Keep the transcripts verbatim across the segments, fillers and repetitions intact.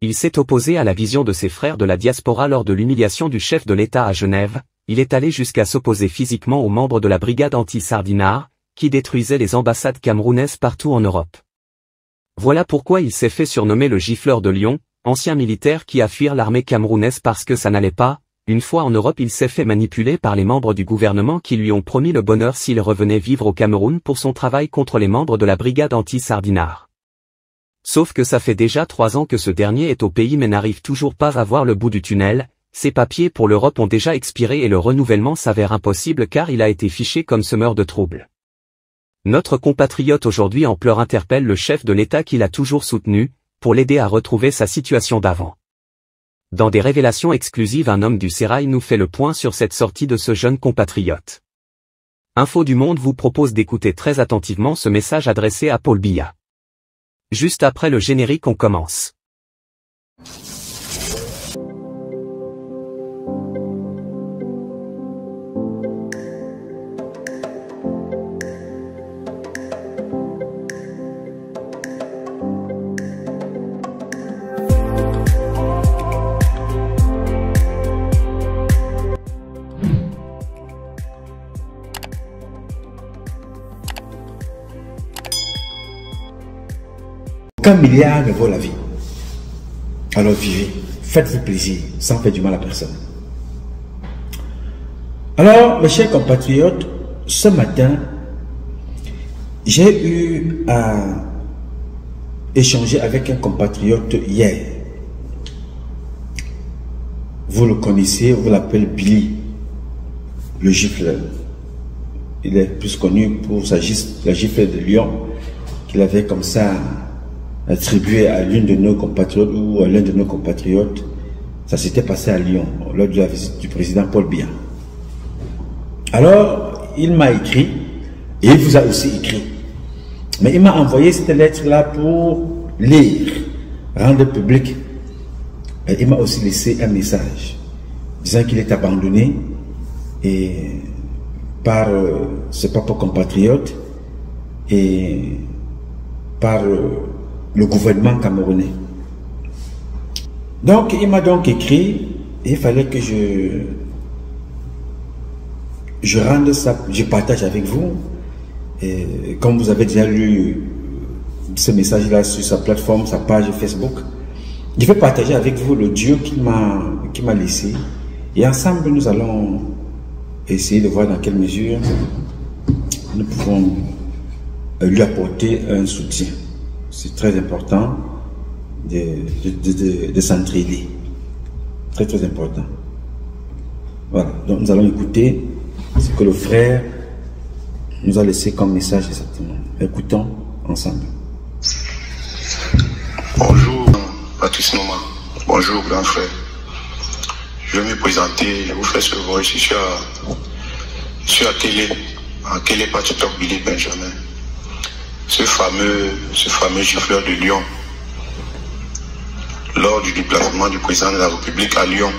Il s'est opposé à la vision de ses frères de la diaspora lors de l'humiliation du chef de l'État à Genève. Il est allé jusqu'à s'opposer physiquement aux membres de la brigade anti-Sardinard, qui détruisait les ambassades camerounaises partout en Europe. Voilà pourquoi il s'est fait surnommer le gifleur de Lyon, ancien militaire qui a fui l'armée camerounaise parce que ça n'allait pas. Une fois en Europe, il s'est fait manipuler par les membres du gouvernement qui lui ont promis le bonheur s'il revenait vivre au Cameroun pour son travail contre les membres de la brigade anti-Sardinard. Sauf que ça fait déjà trois ans que ce dernier est au pays mais n'arrive toujours pas à voir le bout du tunnel. Ses papiers pour l'Europe ont déjà expiré et le renouvellement s'avère impossible car il a été fiché comme semeur de troubles. Notre compatriote aujourd'hui en pleurs interpelle le chef de l'État qu'il a toujours soutenu, pour l'aider à retrouver sa situation d'avant. Dans des révélations exclusives, un homme du sérail nous fait le point sur cette sortie de ce jeune compatriote. Info du Monde vous propose d'écouter très attentivement ce message adressé à Paul Biya. Juste après le générique, on commence. Qu'un milliard ne vaut la vie. Alors vivez, faites-vous plaisir, sans faire du mal à personne. Alors, mes chers compatriotes, ce matin, j'ai eu à échanger avec un compatriote hier. Vous le connaissez, vous l'appelez Billy, le gifleur. Il est plus connu pour sa gifle, la gifle de Lyon, qu'il avait comme ça attribué à l'une de nos compatriotes ou à l'un de nos compatriotes. Ça s'était passé à Lyon lors de la visite du président Paul Biya. Alors il m'a écrit et il vous a aussi écrit, mais il m'a envoyé cette lettre là pour lire, rendre public, et il m'a aussi laissé un message disant qu'il est abandonné et par euh, ses propres compatriotes et par euh, le gouvernement camerounais. Donc il m'a donc écrit et il fallait que je je rende ça, je partage avec vous. Et comme vous avez déjà lu ce message là sur sa plateforme, sa page Facebook, je vais partager avec vous l'audio qu'il m'a qui m'a laissé et ensemble nous allons essayer de voir dans quelle mesure nous pouvons lui apporter un soutien. C'est très important de, de, de, de, de s'entraider. Très très important. Voilà, donc nous allons écouter ce que le frère nous a laissé comme message exactement. Écoutons ensemble. Bonjour Patrice Noma. Bonjour grand frère. Je vais me présenter, je vous fais ce voice ici sur, sur la télé, en télé par TikTok Billy Benjamin. Ce fameux, ce fameux gifleur de Lyon, lors du déplacement du président de la République à Lyon.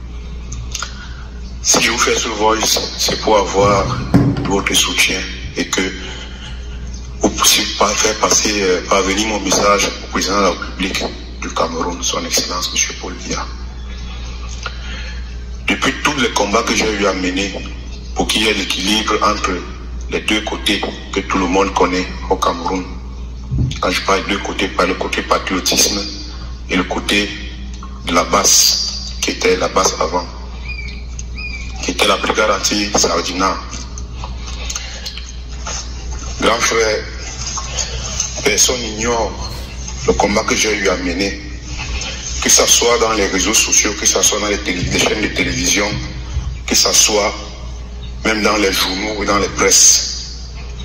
Si je vous fais ce voice, c'est pour avoir votre soutien et que vous puissiez faire passer, parvenir mon message au président de la République du Cameroun, son Excellence M. Paul Biya. Depuis tous les combats que j'ai eu à mener pour qu'il y ait l'équilibre entre les deux côtés que tout le monde connaît au Cameroun. Quand je parle de deux côtés, par le côté patriotisme et le côté de la base, qui était la base avant, qui était la brigade anti-Sardinard. Grand frère, personne n'ignore le combat que j'ai eu à mener, que ce soit dans les réseaux sociaux, que ce soit dans les, les chaînes de télévision, que ce soit même dans les journaux ou dans les presses.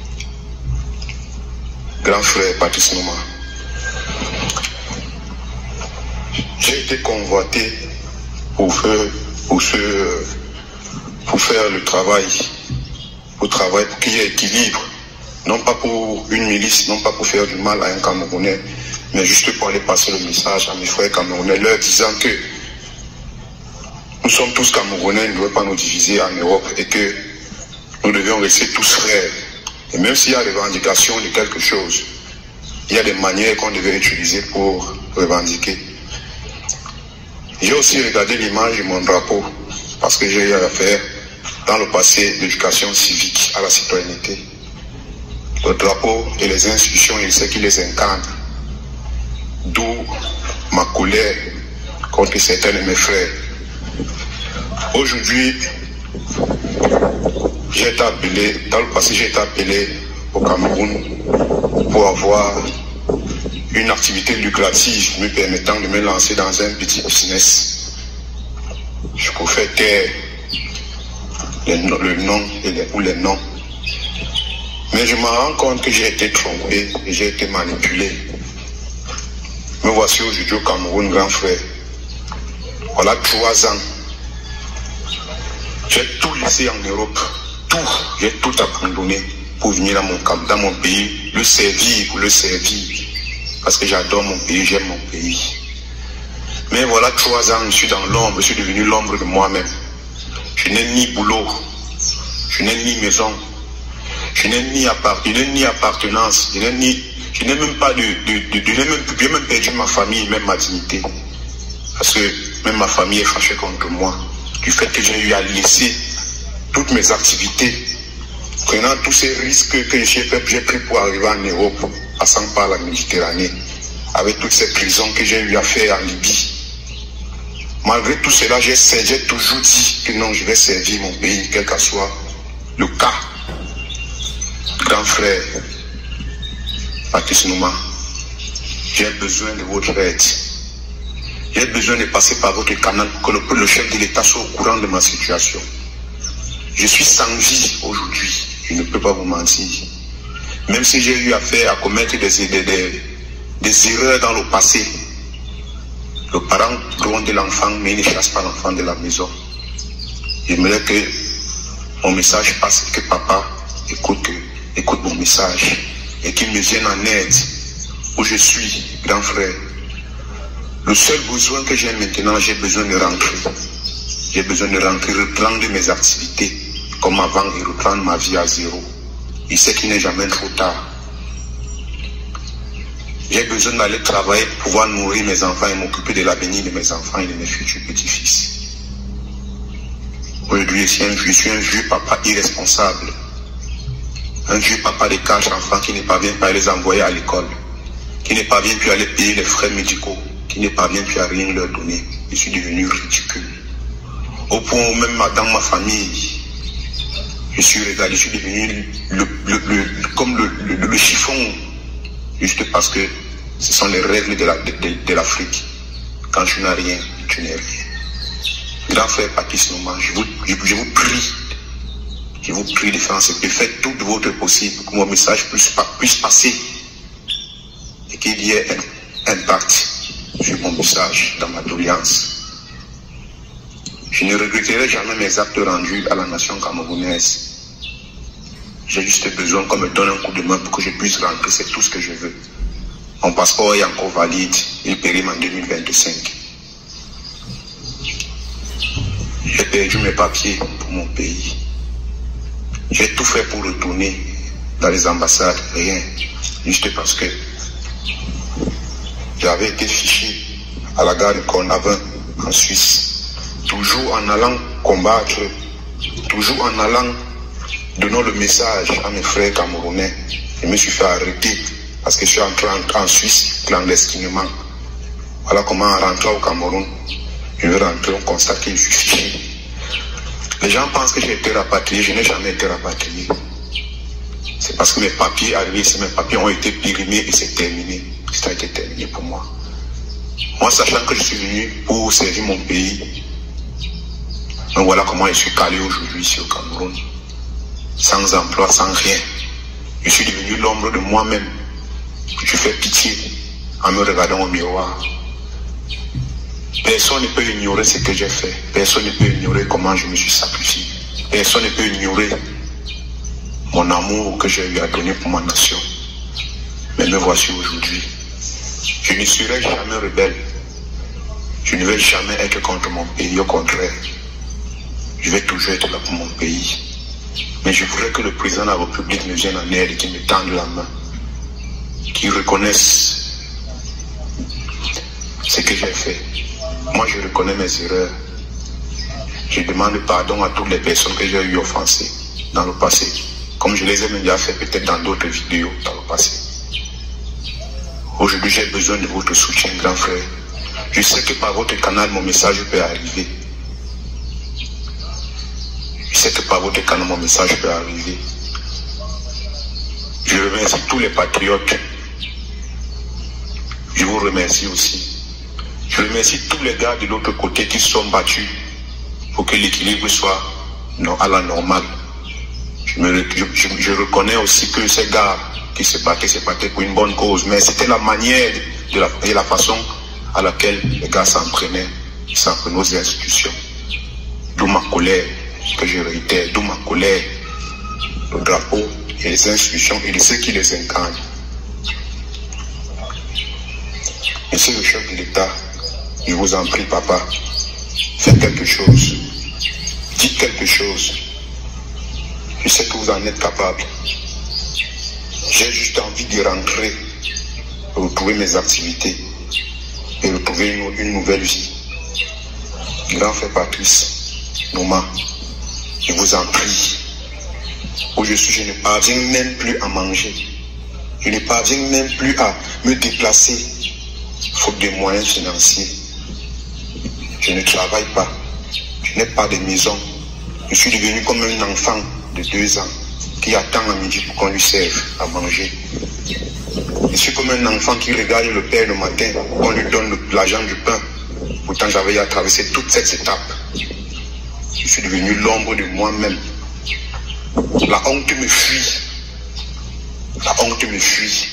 Grand frère Patrice Noma, j'ai été convoité pour faire, pour, ce, pour faire le travail, pour travailler, pour qu'il y ait équilibre, non pas pour une milice, non pas pour faire du mal à un Camerounais, mais juste pour aller passer le message à mes frères Camerounais, leur disant que nous sommes tous Camerounais, ils ne doivent pas nous diviser en Europe et que nous devions rester tous frères. Et même s'il y a des revendications de quelque chose, il y a des manières qu'on devait utiliser pour revendiquer. J'ai aussi regardé l'image de mon drapeau parce que j'ai eu à faire dans le passé l'éducation civique à la citoyenneté. Le drapeau et les institutions, il sait qu'il les incarne. D'où ma colère contre certains de mes frères. Aujourd'hui, j'ai été appelé, dans le passé, j'ai été appelé au Cameroun pour avoir une activité lucrative me permettant de me lancer dans un petit business. Je peux faire taire les, le nom et les, ou les noms. Mais je me rends compte que j'ai été trompé et j'ai été manipulé. Me voici aujourd'hui au Cameroun, grand frère. Voilà trois ans. J'ai tout laissé en Europe. Tout. J'ai tout abandonné pour venir dans mon, dans mon pays, le servir, pour le servir. Parce que j'adore mon pays, j'aime mon pays. Mais voilà trois ans, je suis dans l'ombre, je suis devenu l'ombre de moi-même. Je n'ai ni boulot, je n'ai ni maison, je n'ai ni, appart ni appartenance, je n'ai ni, je n'ai même pas de, de, de, de j'ai même, même perdu ma famille, même ma dignité. Parce que même ma famille est fâchée contre moi. Du fait que j'ai eu à laisser toutes mes activités, prenant tous ces risques que j'ai pris pour arriver en Europe, passant par la Méditerranée, avec toutes ces prisons que j'ai eu à faire en Libye. Malgré tout cela, j'ai toujours dit que non, je vais servir mon pays, quel que soit le cas. Grand frère, Patrice Nouma, j'ai besoin de votre aide. J'ai besoin de passer par votre canal pour que le, le chef de l'État soit au courant de ma situation. Je suis sans vie aujourd'hui, je ne peux pas vous mentir. Même si j'ai eu affaire à commettre des, des, des, des erreurs dans le passé, le parent gronde l'enfant, mais il ne chasse pas l'enfant de la maison. J'aimerais que mon message passe, que papa écoute, écoute mon message et qu'il me vienne en aide où je suis, grand frère. Le seul besoin que j'ai maintenant, j'ai besoin de rentrer. J'ai besoin de rentrer, reprendre mes activités comme avant et reprendre ma vie à zéro. Il sait qu'il n'est jamais trop tard. J'ai besoin d'aller travailler pour pouvoir nourrir mes enfants et m'occuper de l'avenir de mes enfants et de mes futurs petits-fils. Aujourd'hui, je suis un, je suis un vieux papa irresponsable. Un vieux papa de quatre enfants qui ne parvient pas à les envoyer à l'école, qui ne parvient plus à les payer les frais médicaux, qui ne parvient plus à rien leur donner. Je suis devenu ridicule. Au point où même dans ma famille, je suis regardé, je suis devenu le, le, le, comme le, le, le chiffon, juste parce que ce sont les règles de l'Afrique. La, de, de, de Quand tu n'as rien, tu n'es rien. Grand frère Patrice Nouma, je vous, je, je vous prie, je vous prie de faire ce que faites tout de votre possible pour que mon message puisse, puisse passer et qu'il y ait un impact sur mon message dans ma doléance. Je ne regretterai jamais mes actes rendus à la nation camerounaise. J'ai juste besoin qu'on me donne un coup de main pour que je puisse rentrer, c'est tout ce que je veux. Mon passeport est encore valide, il périme en deux mille vingt-cinq. J'ai perdu mes papiers pour mon pays. J'ai tout fait pour retourner dans les ambassades, rien. Juste parce que j'avais été fiché à la gare de Cornavin en Suisse. Toujours en allant combattre, toujours en allant donnant le message à mes frères camerounais. Je me suis fait arrêter parce que je suis entré en, en Suisse clandestinement. Voilà comment en rentrant au Cameroun, je vais rentrer, on constate que je suis fiché. Les gens pensent que j'ai été rapatrié, je n'ai jamais été rapatrié. C'est parce que mes papiers arrivés ici, mes papiers ont été périmés et c'est terminé. Ça a été terminé pour moi. Moi, sachant que je suis venu pour servir mon pays, donc voilà comment je suis calé aujourd'hui ici au Cameroun. Sans emploi, sans rien. Je suis devenu l'ombre de moi-même. Je fais pitié en me regardant au miroir. Personne ne peut ignorer ce que j'ai fait. Personne ne peut ignorer comment je me suis sacrifié. Personne ne peut ignorer mon amour que j'ai eu à donner pour ma nation. Mais me voici aujourd'hui. Je ne serai jamais rebelle. Je ne vais jamais être contre mon pays, au contraire. Je vais toujours être là pour mon pays. Mais je voudrais que le président de la République me vienne en aide et qu'il me tende la main. Qu'il reconnaisse ce que j'ai fait. Moi, je reconnais mes erreurs. Je demande pardon à toutes les personnes que j'ai eu offensées dans le passé, comme je les ai déjà fait peut-être dans d'autres vidéos dans le passé. Aujourd'hui, j'ai besoin de votre soutien, grand frère. Je sais que par votre canal, mon message peut arriver. Je sais que par votre canal, mon message peut arriver. Je remercie tous les patriotes. Je vous remercie aussi. Je remercie tous les gars de l'autre côté qui sont battus pour que l'équilibre soit non, à la normale. Je, me, je, je, je reconnais aussi que ces gars qui se battaient, se battaient pour une bonne cause, mais c'était la manière de la, et la façon à laquelle les gars s'en prenaient, ils s'en prenaient aux institutions. D'où ma colère, que je réitère, d'où ma colère, le drapeau et les institutions et ceux qui les incarnent. Monsieur le chef de l'État, je vous en prie, papa, faites quelque chose, dites quelque chose. Je sais que vous en êtes capable. J'ai juste envie de rentrer, retrouver mes activités et retrouver une, une nouvelle vie. Grand frère Patrice, Nouma, je vous en prie. Où je suis, je ne parviens même plus à manger. Je ne parviens même plus à me déplacer, faute de moyens financiers. Je ne travaille pas. Je n'ai pas de maison. Je suis devenu comme un enfant de deux ans qui attend à midi pour qu'on lui serve à manger. Je suis comme un enfant qui regarde le père le matin, on lui donne l'argent du pain. Pourtant, j'avais à traverser toute cette étape. Je suis devenu l'ombre de moi-même. La honte me fuit. La honte me fuit.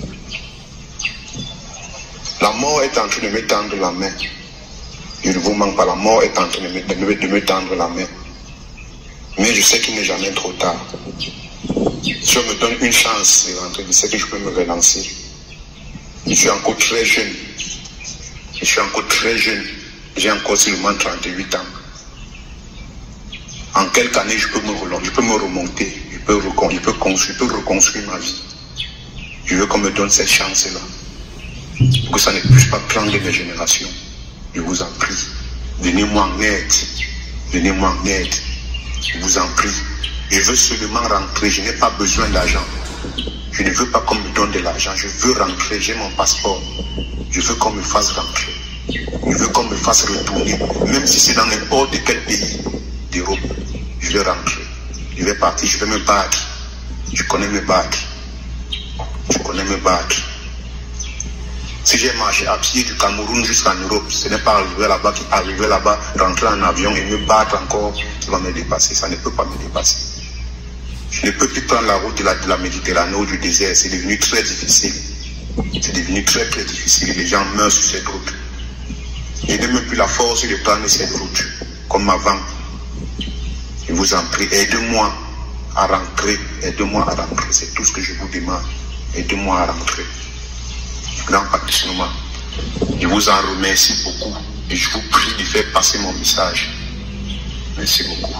La mort est en train de me tendre la main. Je ne vous manque pas, la mort est en train de me, de me, de me tendre la main. Mais je sais qu'il n'est jamais trop tard. Si on me donne une chance de rentrer, je sais que je peux me relancer. Je suis encore très jeune. Je suis encore très jeune. J'ai encore seulement trente-huit ans. En quelques années, je peux me relancer, je peux me remonter, je peux, recon, je peux, construire, je peux reconstruire ma vie. Je veux qu'on me donne cette chance-là. Pour que ça ne puisse pas prendre mes générations. Je vous en prie. Venez-moi en aide. Venez-moi en aide. Je vous en prie. Je veux seulement rentrer. Je n'ai pas besoin d'argent. Je ne veux pas qu'on me donne de l'argent. Je veux rentrer. J'ai mon passeport. Je veux qu'on me fasse rentrer. Je veux qu'on me fasse retourner. Même si c'est dans n'importe quel pays d'Europe. Je vais rentrer. Je vais partir. Je vais me battre. Je connais me battre. Je connais me battre. Si j'ai marché à pied du Cameroun jusqu'en Europe, ce n'est pas arriver là-bas, qui arriver là-bas, rentrer en avion et me battre encore, qui va me dépasser. Ça ne peut pas me dépasser. Je ne peux plus prendre la route de la, de la Méditerranée ou du désert. C'est devenu très difficile. C'est devenu très très difficile. Les gens meurent sur cette route. Je n'ai même plus la force de prendre cette route comme avant. Je vous en prie, aidez-moi à rentrer. Aidez-moi à rentrer. C'est tout ce que je vous demande. Aidez-moi à rentrer. Grand Patrice Nouma, je vous en remercie beaucoup et je vous prie de faire passer mon message. Merci beaucoup.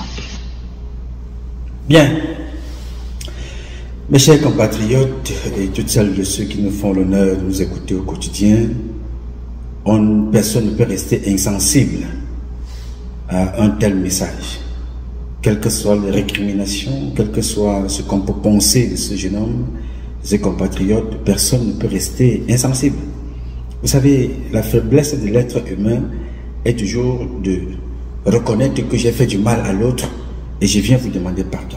Bien. Mes chers compatriotes et toutes celles et ceux qui nous font l'honneur de nous écouter au quotidien, on, personne ne peut rester insensible à un tel message. Quelles que soient les récriminations, quel que soit ce qu'on peut penser de ce jeune homme, ses compatriotes, personne ne peut rester insensible. Vous savez, la faiblesse de l'être humain est toujours de reconnaître que j'ai fait du mal à l'autre et je viens vous demander pardon.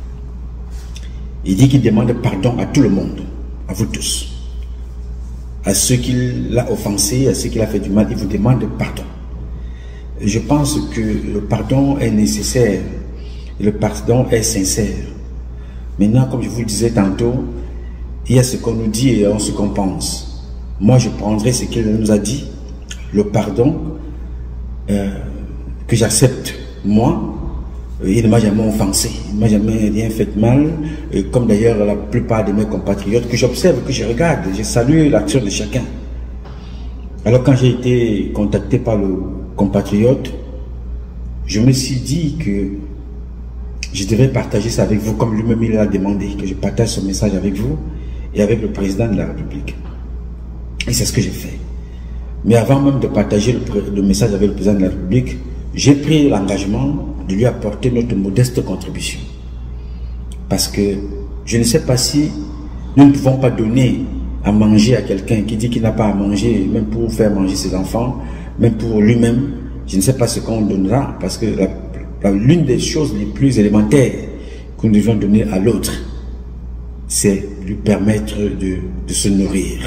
Il dit qu'il demande pardon à tout le monde, à vous tous. À ceux qui l'ont offensé, à ceux qui l'ont fait du mal, il vous demande pardon. Je pense que le pardon est nécessaire et le pardon est sincère. Maintenant, comme je vous le disais tantôt, il y a ce qu'on nous dit et ce qu'on pense. Moi, je prendrai ce qu'il nous a dit, le pardon euh, que j'accepte, moi. Il ne m'a jamais offensé, il ne m'a jamais rien fait de mal, et comme d'ailleurs la plupart de mes compatriotes que j'observe, que je regarde, je salue l'action de chacun. Alors quand j'ai été contacté par le compatriote, je me suis dit que je devais partager ça avec vous, comme lui-même il a demandé, que je partage ce message avec vous et avec le président de la République. Et c'est ce que j'ai fait. Mais avant même de partager le, le message avec le président de la République, j'ai pris l'engagement de lui apporter notre modeste contribution. Parce que je ne sais pas si nous ne pouvons pas donner à manger à quelqu'un qui dit qu'il n'a pas à manger, même pour faire manger ses enfants, même pour lui-même. Je ne sais pas ce qu'on donnera, parce que l'une des choses les plus élémentaires que nous devons donner à l'autre, c'est lui permettre de, de se nourrir.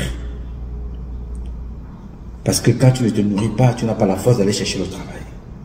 Parce que quand tu ne te nourris pas, tu n'as pas la force d'aller chercher le travail.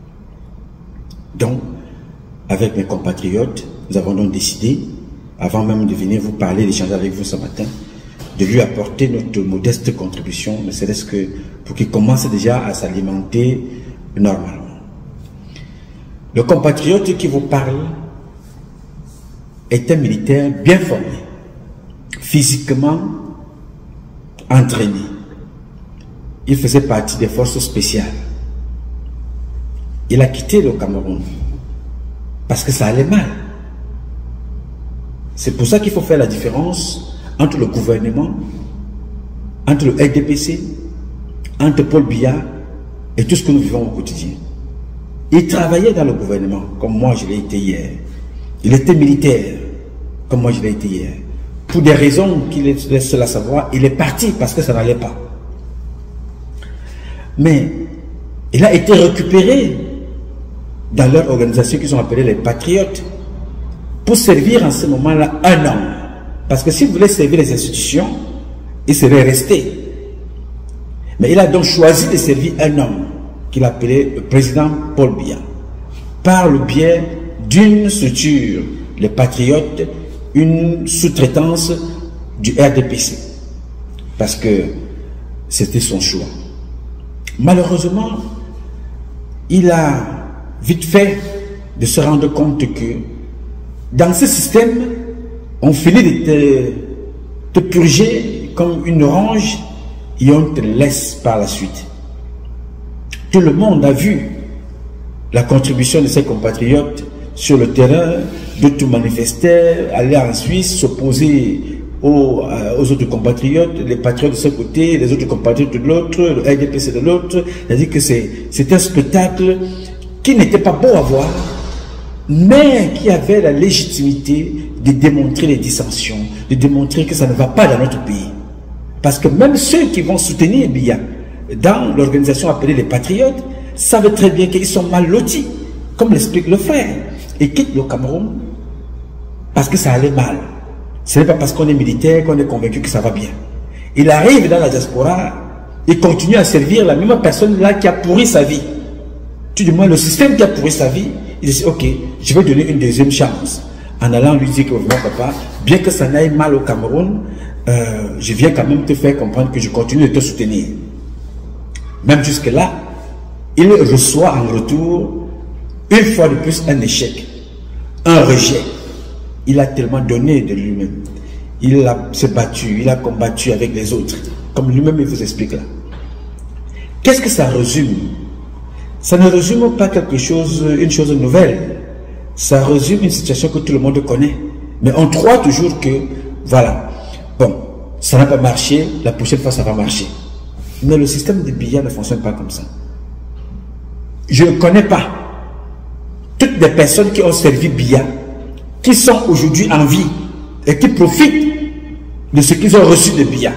Donc, avec mes compatriotes, nous avons donc décidé, avant même de venir vous parler, d'échanger avec vous ce matin, de lui apporter notre modeste contribution, ne serait-ce que pour qu'il commence déjà à s'alimenter normalement. Le compatriote qui vous parle est un militaire bien formé, physiquement entraîné. Il faisait partie des forces spéciales. Il a quitté le Cameroun parce que ça allait mal. C'est pour ça qu'il faut faire la différence entre le gouvernement, entre le R D P C, entre Paul Biya et tout ce que nous vivons au quotidien. Il travaillait dans le gouvernement, comme moi je l'ai été hier. Il était militaire, comme moi je l'ai été hier. Pour des raisons qu'il laisse la savoir, il est parti parce que ça n'allait pas. Mais il a été récupéré dans leur organisation qu'ils ont appelée les Patriotes pour servir en ce moment-là un an. Parce que s'il voulait servir les institutions, il serait resté. Mais il a donc choisi de servir un homme qu'il appelait le président Paul Biya, par le biais d'une structure, les Patriotes, une sous-traitance du R D P C. Parce que c'était son choix. Malheureusement, il a vite fait de se rendre compte que dans ce système, on finit de te, te purger comme une orange et on te laisse par la suite. Tout le monde a vu la contribution de ses compatriotes sur le terrain, d'autres manifestaient, aller en Suisse, s'opposer aux, euh, aux autres compatriotes, les patriotes de ce côté, les autres compatriotes de l'autre, le R D P C de l'autre. C'est-à-dire que c'est un spectacle qui n'était pas beau à voir, mais qui avait la légitimité de démontrer les dissensions, de démontrer que ça ne va pas dans notre pays. Parce que même ceux qui vont soutenir Biya dans l'organisation appelée les Patriotes savent très bien qu'ils sont mal lotis, comme l'explique le frère, et quittent le Cameroun parce que ça allait mal. Ce n'est pas parce qu'on est militaire qu'on est convaincu que ça va bien. Il arrive dans la diaspora et continue à servir la même personne là qui a pourri sa vie. Tu demandes le système qui a pourri sa vie, il dit ok, je vais donner une deuxième chance. En allant lui dire que vraiment papa, bien que ça n'aille mal au Cameroun, euh, je viens quand même te faire comprendre que je continue de te soutenir. Même jusque là, il reçoit en retour une fois de plus un échec, un rejet. Il a tellement donné de lui-même. Il a s'est battu, il a combattu avec les autres, comme lui-même il vous explique là. Qu'est-ce que ça résume? Ça ne résume pas quelque chose, une chose nouvelle. Ça résume une situation que tout le monde connaît. Mais on croit toujours que, voilà, bon, ça n'a pas marché, la prochaine fois ça va marcher. Mais le système de Biya ne fonctionne pas comme ça. Je ne connais pas toutes les personnes qui ont servi Biya, qui sont aujourd'hui en vie et qui profitent de ce qu'ils ont reçu de Biya.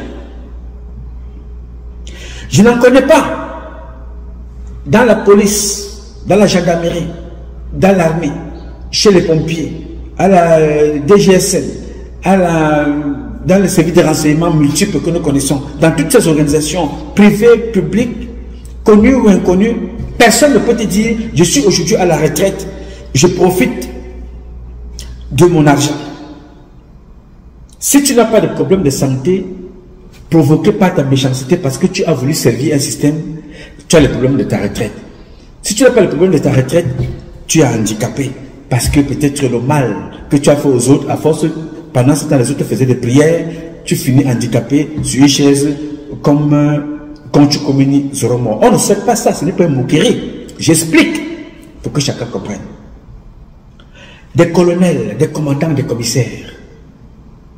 Je n'en connais pas dans la police, dans la gendarmerie, dans l'armée, chez les pompiers, à la D G S N, à la, dans les services de renseignement multiples que nous connaissons, dans toutes ces organisations privées, publiques, connues ou inconnues, personne ne peut te dire je suis aujourd'hui à la retraite, je profite de mon argent. Si tu n'as pas de problème de santé provoqué par ta méchanceté parce que tu as voulu servir un système, tu as le problème de ta retraite. Si tu n'as pas le problème de ta retraite, tu es handicapé parce que peut-être le mal que tu as fait aux autres, à force, pendant ce temps les autres faisaient des prières, tu finis handicapé sur une chaise comme euh, quand tu communies Zoromo. On ne sait pas ça, ce n'est pas une moquerie. J'explique pour que chacun comprenne. Des colonels, des commandants, des commissaires.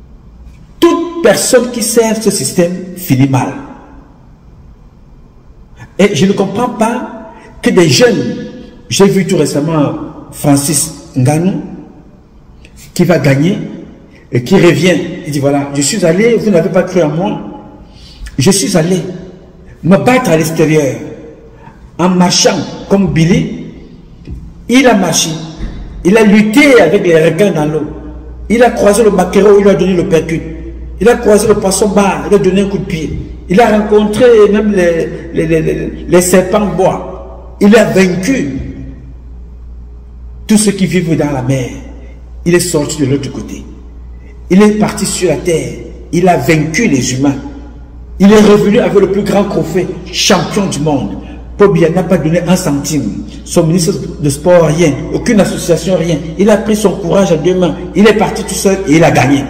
Toute personne qui sert ce système finit mal. Et je ne comprends pas que des jeunes, j'ai vu tout récemment Francis Ngannou, qui va gagner, et qui revient, il dit voilà, je suis allé, vous n'avez pas cru en moi, je suis allé me battre à l'extérieur, en marchant comme Billy, il a marché, il a lutté avec les requins dans l'eau, il a croisé le maquereau, il lui a donné le percute, il a croisé le poisson bar, il lui a donné un coup de pied, il a rencontré même les, les, les, les, les serpents bois, il a vaincu tous ceux qui vivent dans la mer, il est sorti de l'autre côté, il est parti sur la terre, il a vaincu les humains, il est revenu avec le plus grand trophée, champion du monde. Paul Biya n'a pas donné un centime, son ministre de sport rien, aucune association rien, il a pris son courage à deux mains, il est parti tout seul et il a gagné.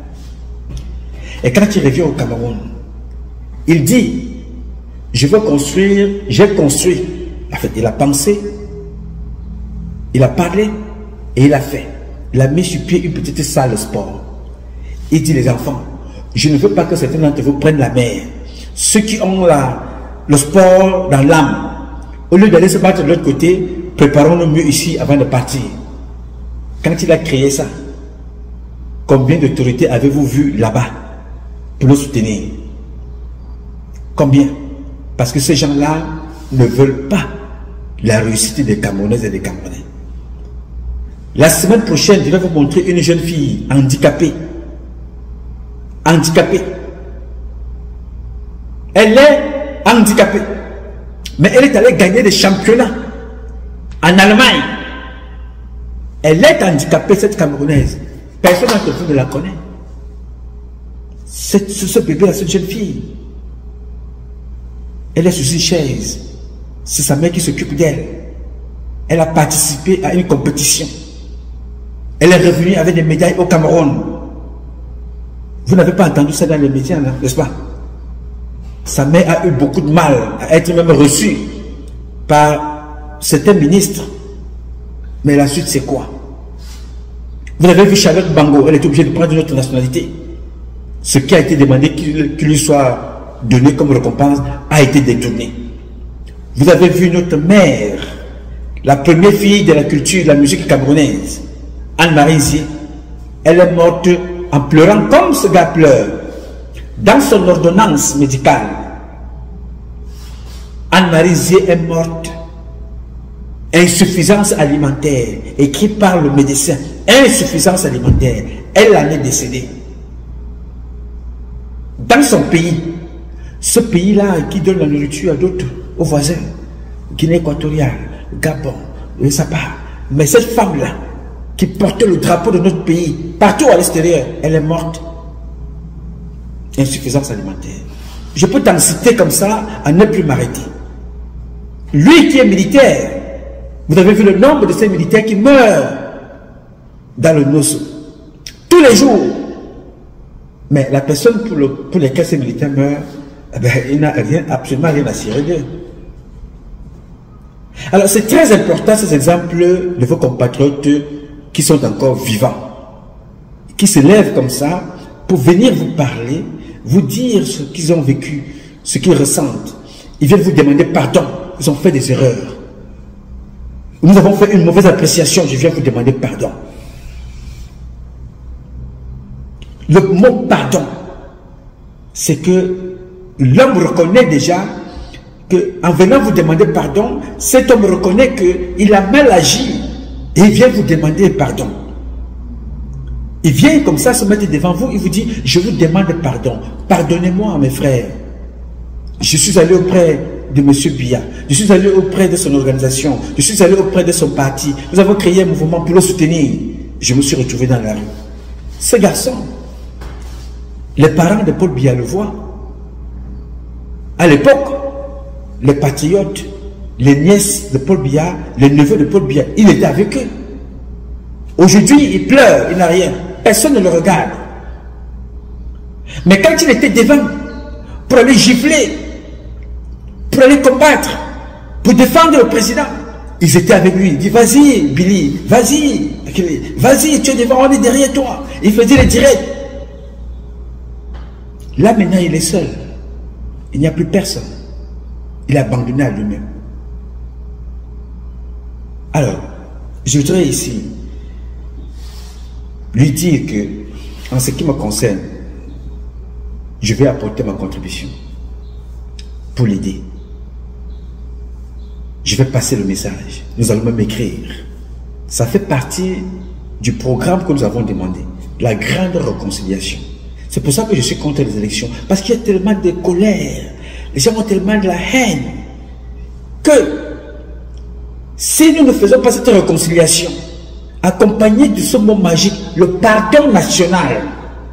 Et quand il revient au Cameroun, il dit, je veux construire, j'ai construit, en fait il a pensé, il a parlé et il a fait. Il a mis sur pied une petite salle de sport. Il dit les enfants, je ne veux pas que certains d'entre vous prennent la mer. Ceux qui ont la, le sport dans l'âme, au lieu d'aller se battre de l'autre côté, préparons-nous mieux ici avant de partir. Quand il a créé ça, combien d'autorités avez-vous vu là-bas pour le soutenir? Combien? Parce que ces gens-là ne veulent pas la réussite des Camerounaises et des Camerounais. La semaine prochaine, je vais vous montrer une jeune fille handicapée. Handicapée. Elle est handicapée. Mais elle est allée gagner des championnats en Allemagne. Elle est handicapée, cette Camerounaise. Personne d'entre vous ne la connaît. C'est ce bébé-là, cette jeune fille. Elle est sur une chaise. C'est sa mère qui s'occupe d'elle. Elle a participé à une compétition. Elle est revenue avec des médailles au Cameroun. Vous n'avez pas entendu ça dans les médias, n'est-ce pas? Sa mère a eu beaucoup de mal à être même reçue par certains ministres. Mais la suite, c'est quoi? Vous avez vu Charlotte Bango, elle est obligée de prendre une autre nationalité. Ce qui a été demandé qu'il lui soit donné comme récompense a été détourné. Vous avez vu notre mère, la première fille de la culture de la musique camerounaise, Anne-Marie Zié, elle est morte en pleurant comme ce gars pleure. Dans son ordonnance médicale, Anne-Marie Zié est morte. Insuffisance alimentaire, écrit par le médecin. Insuffisance alimentaire. Elle en est décédée. Dans son pays, ce pays-là qui donne la nourriture à d'autres, aux voisins, Guinée équatoriale, Gabon, le Sapa. Mais cette femme-là, qui portait le drapeau de notre pays, partout à l'extérieur, elle est morte. Insuffisance alimentaire. Je peux t'en citer comme ça, à ne plus m'arrêter. Lui qui est militaire, vous avez vu le nombre de ces militaires qui meurent dans le Nosso, tous les jours. Mais la personne pour, le, pour laquelle ces militaires meurent, eh ben, il n'a rien, absolument rien à cirer d'eux. Alors c'est très important ces exemples de vos compatriotes qui sont encore vivants, qui se lèvent comme ça pour venir vous parler, vous dire ce qu'ils ont vécu, ce qu'ils ressentent. Ils viennent vous demander pardon, ils ont fait des erreurs. Nous avons fait une mauvaise appréciation, je viens vous demander pardon. Le mot pardon, c'est que l'homme reconnaît déjà qu'en venant vous demander pardon, cet homme reconnaît qu'il a mal agi et il vient vous demander pardon. Il vient comme ça se mettre devant vous, il vous dit, je vous demande pardon, pardonnez-moi mes frères. Je suis allé auprès de M. Biya, je suis allé auprès de son organisation, je suis allé auprès de son parti, nous avons créé un mouvement pour le soutenir. Je me suis retrouvé dans la rue. Ce garçon, les parents de Paul Biya le voient. À l'époque, les patriotes, les nièces de Paul Biya, les neveux de Paul Biya, il était avec eux. Aujourd'hui, il pleure, il n'a rien. Personne ne le regarde. Mais quand il était devant, pour aller gifler, pour aller combattre, pour défendre le président, ils étaient avec lui. Il dit, vas-y, Billy, vas-y, vas-y, tu es devant, on est derrière toi. Il faisait les directs. Là, maintenant, il est seul. Il n'y a plus personne. Il a abandonné à lui-même. Alors, je voudrais ici lui dire que, en ce qui me concerne, je vais apporter ma contribution pour l'aider. Je vais passer le message. Nous allons même écrire. Ça fait partie du programme que nous avons demandé, la grande réconciliation. C'est pour ça que je suis contre les élections, parce qu'il y a tellement de colère, les gens ont tellement de la haine, que si nous ne faisons pas cette réconciliation, accompagnée de ce mot magique, le pardon national,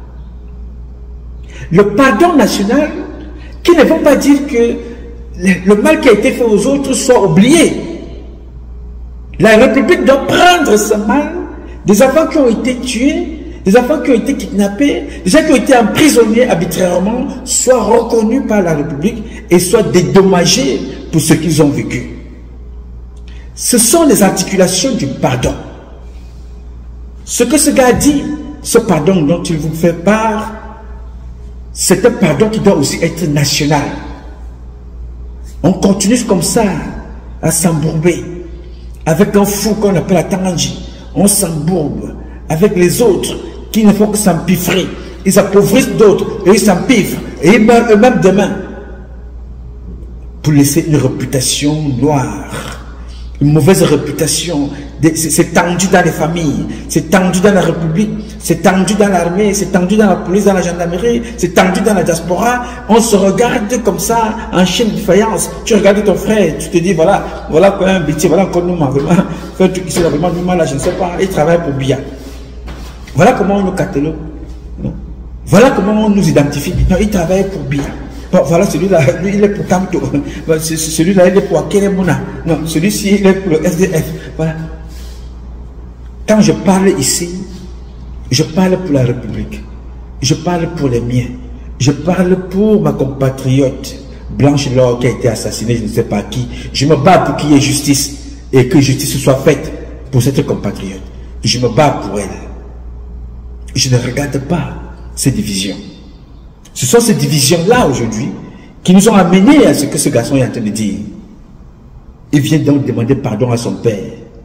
le pardon national, qui ne veut pas dire que le mal qui a été fait aux autres soit oublié. La République doit prendre ce mal, des enfants qui ont été tués, des enfants qui ont été kidnappés, des gens qui ont été emprisonnés arbitrairement, soient reconnus par la République et soient dédommagés pour ce qu'ils ont vécu. Ce sont les articulations du pardon. Ce que ce gars dit, ce pardon dont il vous fait part, c'est un pardon qui doit aussi être national. On continue comme ça à s'embourber avec un fou qu'on appelle la Tanganji. On s'embourbe avec les autres qui ne font que s'empiffrer. Ils appauvrissent d'autres et ils s'empiffrent et ils meurent eux-mêmes demain pour laisser une réputation noire, une mauvaise réputation. C'est tendu dans les familles, c'est tendu dans la République, c'est tendu dans l'armée, c'est tendu dans la police, dans la gendarmerie, c'est tendu dans la diaspora. On se regarde comme ça en chaîne de faïence. Tu regardes ton frère, tu te dis voilà, voilà quoi un bêtise, voilà encore nous vraiment fait un truc ici là vraiment nous là, je ne sais pas, il travaille pour Bia. Voilà comment on nous catalogue. Voilà comment on nous identifie. Non, il travaille pour Bia. Bon, voilà, celui-là, lui, il est pour Kamto. Celui-là, il est pour Akelemona. Non, celui-ci, il est pour le S D F. Voilà. Quand je parle ici, je parle pour la République. Je parle pour les miens. Je parle pour ma compatriote Blanche Laure qui a été assassinée, je ne sais pas qui. Je me bats pour qu'il y ait justice et que justice soit faite pour cette compatriote. Je me bats pour elle. Je ne regarde pas ces divisions. Ce sont ces divisions-là aujourd'hui qui nous ont amenés à ce que ce garçon est en train de dire. Il vient donc demander pardon à son père.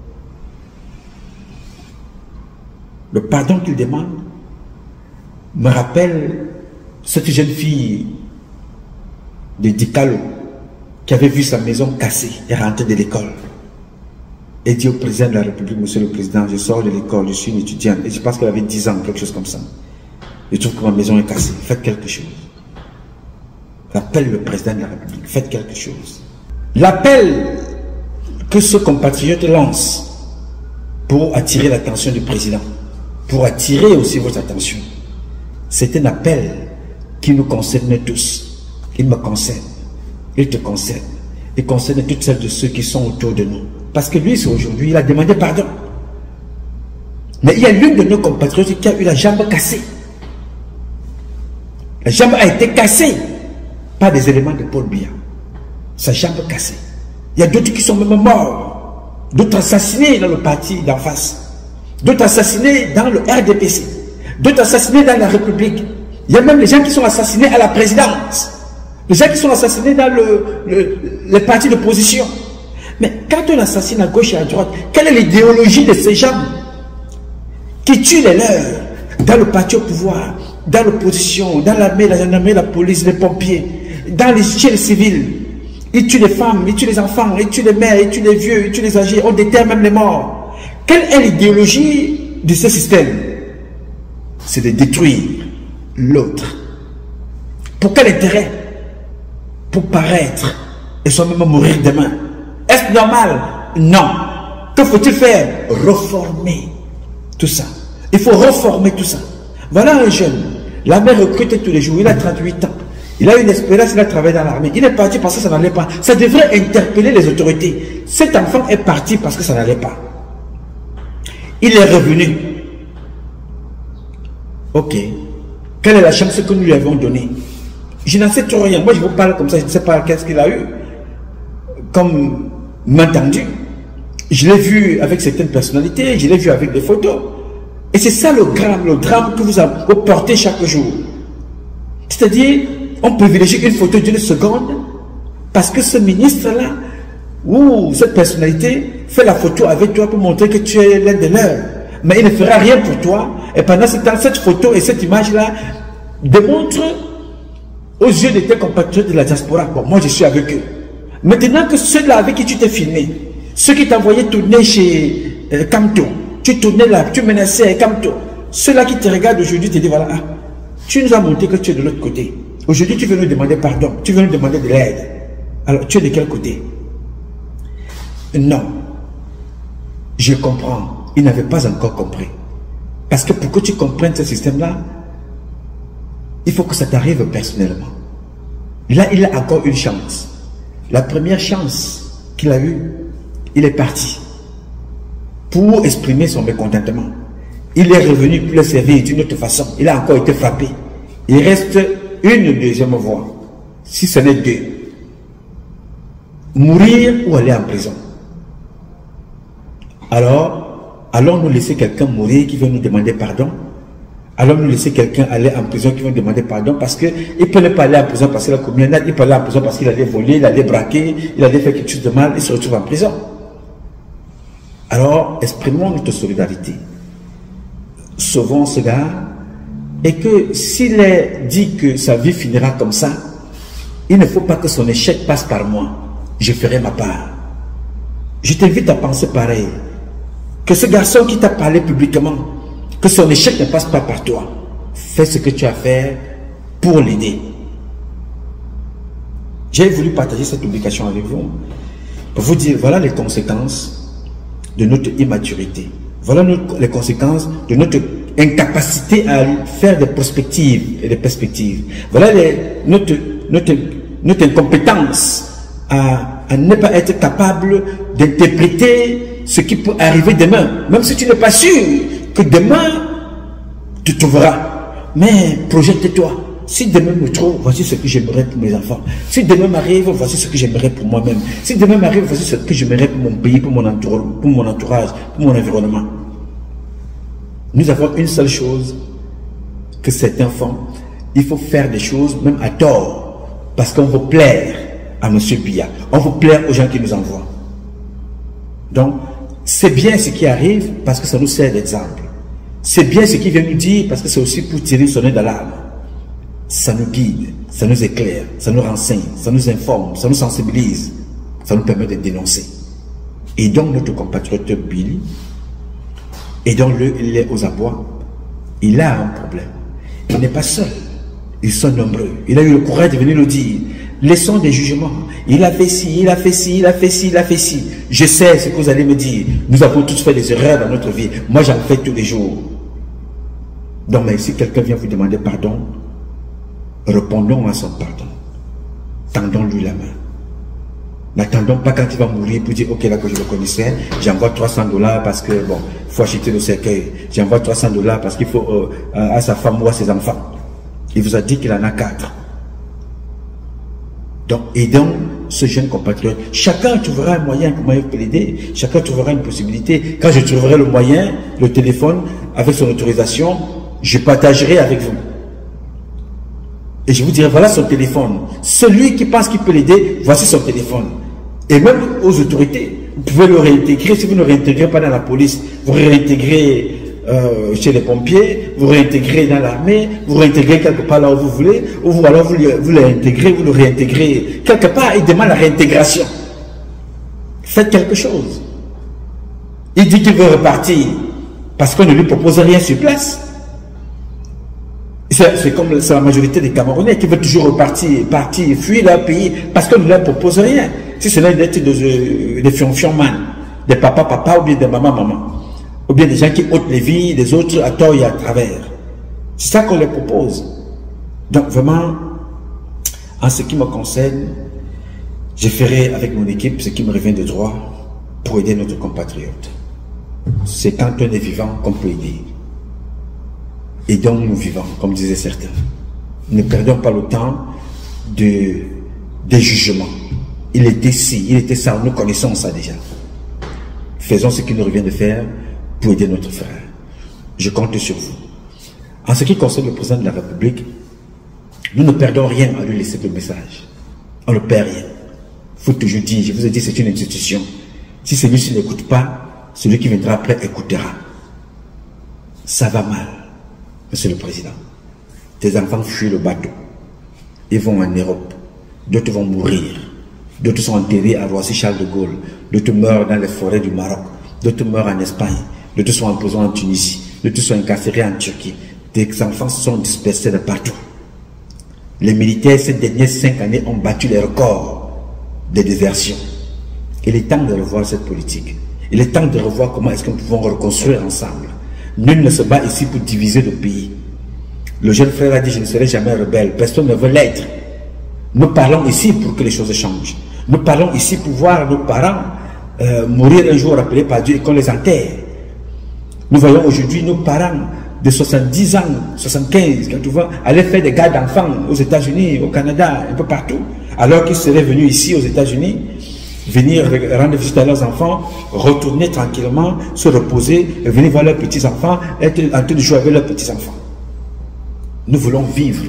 Le pardon qu'il demande me rappelle cette jeune fille de Dikalo qui avait vu sa maison cassée et rentrée de l'école. Et dit au président de la République, monsieur le président, je sors de l'école, je suis une étudiante. Et je pense qu'elle avait dix ans, quelque chose comme ça. Je trouve que ma maison est cassée. Faites quelque chose. L'appel le président de la République. Faites quelque chose. L'appel que ce compatriote lance pour attirer l'attention du président, pour attirer aussi votre attention, c'est un appel qui nous concerne tous. Il me concerne. Il te concerne. Il concerne toutes celles de ceux qui sont autour de nous. Parce que lui, c'est aujourd'hui, il a demandé pardon. Mais il y a l'une de nos compatriotes qui a eu la jambe cassée. La jambe a été cassée par des éléments de Paul Biya. Sa jambe cassée. Il y a d'autres qui sont même morts. D'autres assassinés dans le parti d'en face. D'autres assassinés dans le R D P C. D'autres assassinés dans la République. Il y a même les gens qui sont assassinés à la présidence. Les gens qui sont assassinés dans le, le, les partis d'opposition. Mais quand on assassine à gauche et à droite, quelle est l'idéologie de ces gens qui tuent les leurs dans le parti au pouvoir, dans l'opposition, dans l'armée, la gendarmerie, la police, les pompiers, dans les chez les civils? Ils tuent les femmes, ils tuent les enfants, ils tuent les mères, ils tuent les vieux, ils tuent les âgés, on déterre même les morts. Quelle est l'idéologie de ce système? C'est de détruire l'autre. Pour quel intérêt? Pour paraître et soi-même mourir demain. Est-ce normal? Non. Que faut-il faire? Reformer tout ça. Il faut reformer tout ça. Voilà un jeune. L'armée recrute tous les jours. Il a trente-huit ans. Il a une espérance, il a travaillé dans l'armée. Il est parti parce que ça n'allait pas. Ça devrait interpeller les autorités. Cet enfant est parti parce que ça n'allait pas. Il est revenu. Ok. Quelle est la chance que nous lui avons donnée? Je n'en sais trop rien. Moi, je vous parle comme ça. Je ne sais pas qu'est-ce qu'il a eu. Comme m'entendu. Je l'ai vu avec certaines personnalités. Je l'ai vu avec des photos. Et c'est ça le drame, le drame que vous, vous portez chaque jour. C'est-à-dire, on privilégie une photo d'une seconde Parce que ce ministre-là, ou cette personnalité, fait la photo avec toi pour montrer que tu es l'un de leurs. Mais il ne fera rien pour toi. Et pendant ce temps, cette photo et cette image-là démontrent aux yeux de tes compatriotes de la diaspora. Bon, moi je suis avec eux. Maintenant que ceux-là avec qui tu t'es filmé, ceux qui t'envoyaient tourner chez euh, Camto, tu tournais là, tu menaçais Camto, ceux-là qui te regardent aujourd'hui te disent voilà, ah, tu nous as montré que tu es de l'autre côté. Aujourd'hui tu veux nous demander pardon, tu veux nous demander de l'aide. Alors tu es de quel côté? Non. Je comprends. Ils n'avaient pas encore compris. Parce que pour que tu comprennes ce système-là, il faut que ça t'arrive personnellement. Là, il a encore une chance. La première chance qu'il a eue, il est parti pour exprimer son mécontentement. Il est revenu pour le servir d'une autre façon. Il a encore été frappé. Il reste une deuxième voie, si ce n'est deux. Mourir ou aller en prison. Alors, allons-nous laisser quelqu'un mourir qui veut nous demander pardon? Allons-nous laisser quelqu'un aller en prison qui veut nous demander pardon? Parce qu'il ne peut pas aller en prison parce qu'il a commis un acte, il peut aller en prison parce qu'il allait voler, il allait braquer, il allait faire quelque chose de mal, il se retrouve en prison. Alors, exprimons notre solidarité. Sauvons ce gars, et que s'il est dit que sa vie finira comme ça, il ne faut pas que son échec passe par moi. Je ferai ma part. Je t'invite à penser pareil. Que ce garçon qui t'a parlé publiquement, que son échec ne passe pas par toi. Fais ce que tu as à faire pour l'aider. J'ai voulu partager cette publication avec vous pour vous dire, voilà les conséquences de notre immaturité. Voilà notre, les conséquences de notre incapacité à faire des prospectives et des perspectives. Voilà les, notre, notre, notre incompétence à, à ne pas être capable d'interpréter ce qui peut arriver demain. Même si tu n'es pas sûr que demain, tu trouveras. Mais projette-toi. Si demain me trouve, voici ce que j'aimerais pour mes enfants. Si demain m'arrive, voici ce que j'aimerais pour moi-même. Si demain m'arrive, voici ce que j'aimerais pour mon pays, pour mon entourage, pour mon entourage, pour mon environnement. Nous avons une seule chose que certains font. Il faut faire des choses, même à tort, parce qu'on veut plaire à M. Biya. On veut plaire aux gens qui nous envoient. Donc, c'est bien ce qui arrive parce que ça nous sert d'exemple. C'est bien ce qu'il vient nous dire parce que c'est aussi pour tirer son nez d'alarme. Ça nous guide, ça nous éclaire, ça nous renseigne, ça nous informe, ça nous sensibilise, ça nous permet de dénoncer. Et donc notre compatriote Billy, aidons-le, il est aux abois, il a un problème. Il n'est pas seul, ils sont nombreux. Il a eu le courage de venir le dire. Laissons des jugements. Il a fait ci, il a fait ci, il a fait ci, il a fait ci. Je sais ce que vous allez me dire. Nous avons tous fait des erreurs dans notre vie. Moi, j'en fais tous les jours. Donc, mais si quelqu'un vient vous demander pardon, répondons à son pardon. Tendons-lui la main. N'attendons pas quand il va mourir pour dire, ok, là que je le connaissais, j'envoie trois cents dollars parce que, bon, il faut acheter le cercueil. J'envoie trois cents dollars parce qu'il faut euh, à sa femme ou à ses enfants. Il vous a dit qu'il en a quatre. Donc, aidons ce jeune compatriote. Chacun trouvera un moyen comment il peut l'aider. Chacun trouvera une possibilité. Quand je trouverai le moyen, le téléphone, avec son autorisation, je partagerai avec vous. Et je vous dirai, voilà son téléphone. Celui qui pense qu'il peut l'aider, voici son téléphone. Et même aux autorités, vous pouvez le réintégrer. Si vous ne le réintégrez pas dans la police, vous réintégrez euh, chez les pompiers, vous réintégrez dans l'armée, vous réintégrez quelque part là où vous voulez, ou vous, alors vous, vous le réintégrez, vous le réintégrez quelque part, il demande la réintégration. Faites quelque chose. Il dit qu'il veut repartir parce qu'on ne lui propose rien sur place. C'est comme la majorité des Camerounais qui veulent toujours repartir, partir, fuir leur pays parce qu'on ne leur propose rien. Si ce n'est d'être des, des fion-fion-man, des papa-papa ou bien des maman-maman, ou bien des gens qui ôtent les vies des autres à tort et à travers. C'est ça qu'on leur propose. Donc vraiment, en ce qui me concerne, je ferai avec mon équipe ce qui me revient de droit pour aider notre compatriote. C'est quand on est vivant qu'on peut aider. Aidons nous vivants, comme disaient certains. Ne perdons pas le temps de, des jugements. Il était ci, il était ça, nous connaissons ça déjà. Faisons ce qu'il nous revient de faire pour aider notre frère. Je compte sur vous. En ce qui concerne le président de la République, nous ne perdons rien à lui laisser le message. On ne perd rien. Il faut toujours dire, je vous ai dit, c'est une institution. Si celui-ci n'écoute pas, celui qui viendra après écoutera. Ça va mal, Monsieur le Président. Tes enfants fuient le bateau. Ils vont en Europe. D'autres vont mourir. D'autres sont enterrés à Roissy-Charles de Gaulle. D'autres meurent dans les forêts du Maroc. D'autres meurent en Espagne. D'autres sont en prison en Tunisie. D'autres sont incarcérés en Turquie. Tes enfants sont dispersés de partout. Les militaires, ces dernières cinq années, ont battu les records de désertion. Il est temps de revoir cette politique. Il est temps de revoir comment est-ce que nous pouvons reconstruire ensemble. Nul ne se bat ici pour diviser le pays. Le jeune frère a dit, je ne serai jamais rebelle. Personne ne veut l'être. Nous parlons ici pour que les choses changent. Nous parlons ici pour voir nos parents euh, mourir un jour appelés par Dieu et qu'on les enterre. Nous voyons aujourd'hui nos parents de soixante-dix ans, soixante-quinze, quand tu vois, aller faire des gardes d'enfants aux États-Unis, au Canada, un peu partout, alors qu'ils seraient venus ici aux États-Unis, venir rendre visite à leurs enfants, retourner tranquillement, se reposer, venir voir leurs petits-enfants, être en train de jouer avec leurs petits-enfants. Nous voulons vivre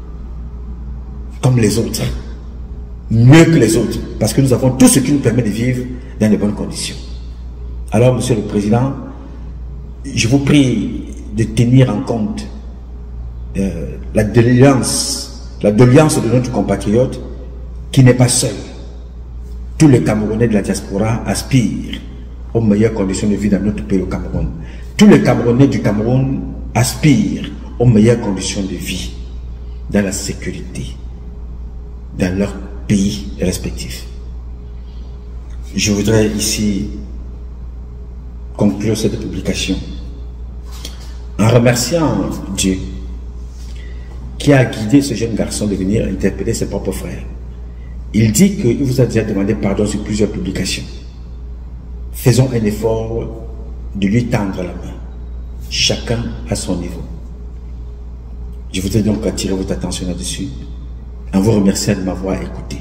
comme les autres, mieux que les autres, parce que nous avons tout ce qui nous permet de vivre dans de bonnes conditions. Alors, Monsieur le Président, je vous prie de tenir en compte euh, la doléance, la doléance de notre compatriote qui n'est pas seul. Tous les Camerounais de la diaspora aspirent aux meilleures conditions de vie dans notre pays, au Cameroun. Tous les Camerounais du Cameroun aspirent aux meilleures conditions de vie, dans la sécurité, dans leur pays respectifs. Je voudrais ici conclure cette publication en remerciant Dieu qui a guidé ce jeune garçon de venir interpeller ses propres frères. Il dit qu'il vous a déjà demandé pardon sur plusieurs publications. Faisons un effort de lui tendre la main, chacun à son niveau. Je voudrais donc attirer votre attention là-dessus, en vous remerciant de m'avoir écouté.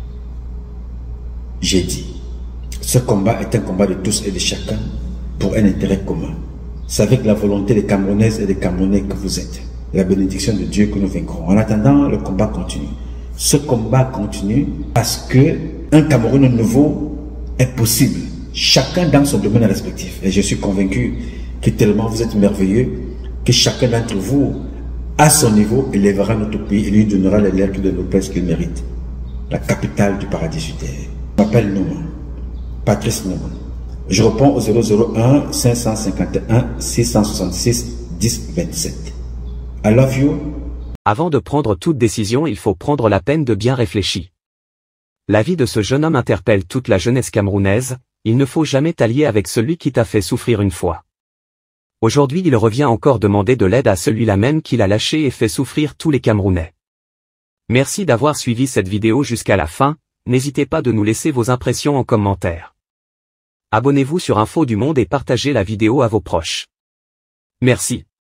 J'ai dit, ce combat est un combat de tous et de chacun pour un intérêt commun. C'est avec la volonté des Camerounaises et des Camerounais que vous êtes. La bénédiction de Dieu que nous vaincrons. En attendant, le combat continue. Ce combat continue parce que un Cameroun nouveau est possible. Chacun dans son domaine respectif. Et je suis convaincu que tellement vous êtes merveilleux que chacun d'entre vous, à son niveau, élèvera notre pays et lui donnera les lettres de noblesse qu'il mérite. La capitale du paradis sur terre. Je m'appelle Nouman, Patrice Nouman. Je réponds au zéro zéro un cinq cent cinquante et un six cent soixante-six dix vingt-sept. I love you. Avant de prendre toute décision, il faut prendre la peine de bien réfléchir. La vie de ce jeune homme interpelle toute la jeunesse camerounaise, il ne faut jamais t'allier avec celui qui t'a fait souffrir une fois. Aujourd'hui il revient encore demander de l'aide à celui-là même qui l'a lâché et fait souffrir tous les Camerounais. Merci d'avoir suivi cette vidéo jusqu'à la fin, n'hésitez pas de nous laisser vos impressions en commentaire. Abonnez-vous sur Info du Monde et partagez la vidéo à vos proches. Merci.